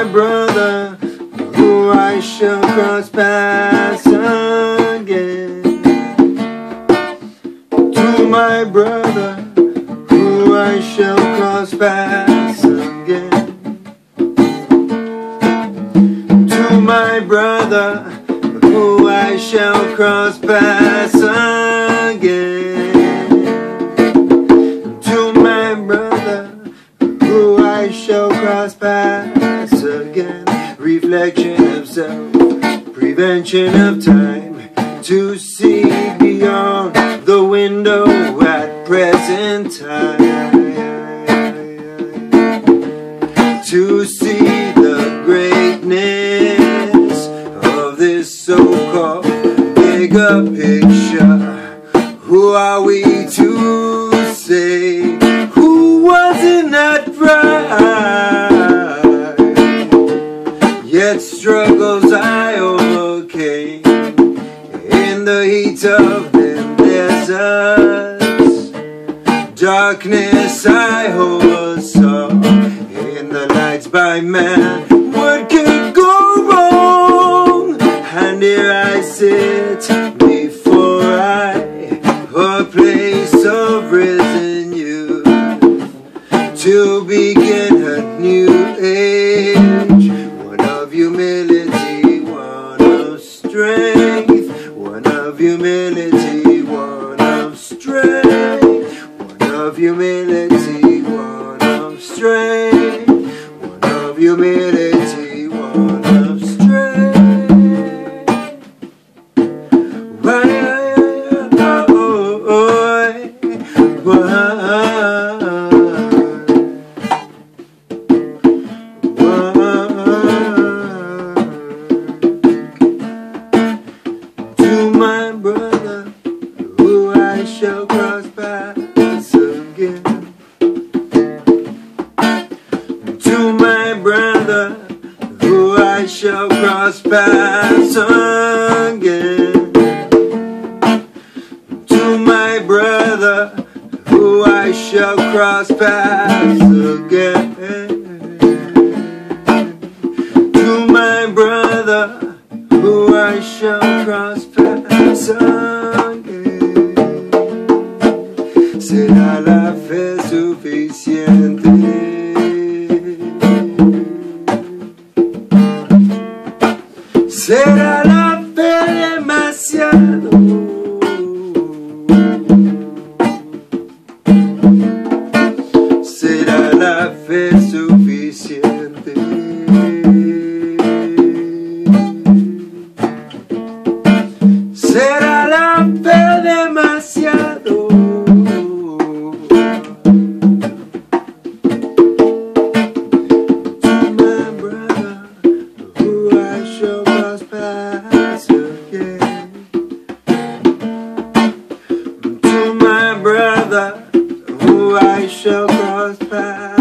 brother, who I shall cross paths again. To my brother, who I shall cross paths again. To my brother, who I shall cross paths again. To my brother, who I shall cross paths again. Reflection of self, prevention of time, to see beyond the window at present time, to see the greatness of this so-called bigger picture. Who are we to say who wasn't that right? Yet struggles I overcame in the heat of them deserts. Darkness I oversaw in the lights by man. What could go wrong? And here I sit before a place of risen youth, to begin a new age, one of humility, one of strength, one of humility, one of strength, one of humility, one of strength, one of humility, one of strength. To my brother, who I shall cross paths again. To my brother, who I shall cross paths again. To my brother, who I shall cross paths again. To my brother, who I shall cross paths again. Será la fe suficiente. Será la fe demasiado. Será la fe suficiente. Será la fe demasiado. To my brother, who I shall cross paths again. To my brother, who I shall cross paths.